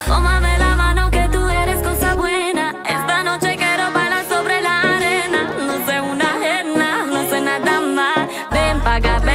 Tómame la mano que tú eres cosa buena. Esta noche quiero bailar sobre la arena. No sé una ajena, no sé nada más. Ven pa' acá, ven.